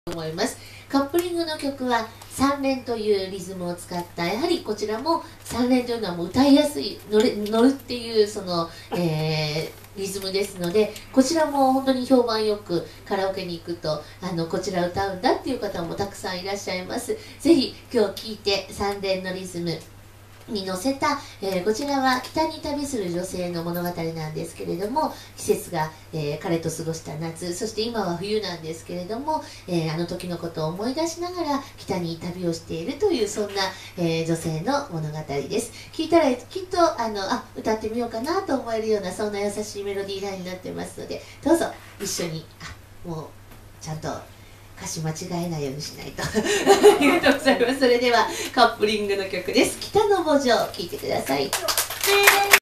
と思います。カップリングの曲は3連というリズムを使った、やはりこちらも3連というのはもう歌いやすい、乗るっていうその、リズムですので、こちらも本当に評判よくカラオケに行くとこちら歌うんだっていう方もたくさんいらっしゃいます。ぜひ今日聴いて3連のリズムに乗せた、こちらは北に旅する女性の物語なんですけれども、季節が、彼と過ごした夏、そして今は冬なんですけれども、あの時のことを思い出しながら北に旅をしているというそんな、女性の物語です。聞いたらきっと歌ってみようかなと思えるようなそんな優しいメロディーラインになってますので、どうぞ一緒にもうちゃんと歌詞間違えないようにしないとありがとうございます。それではカップリングの曲です。北の墓場、聴いてください。